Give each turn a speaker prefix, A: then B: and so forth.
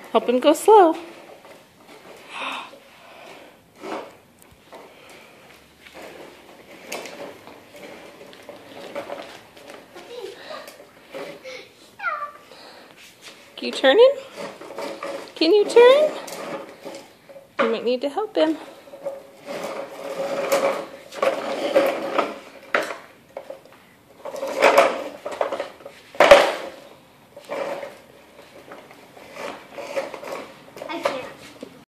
A: Help him go slow. Can you turn him? Can you turn? You might need to help him.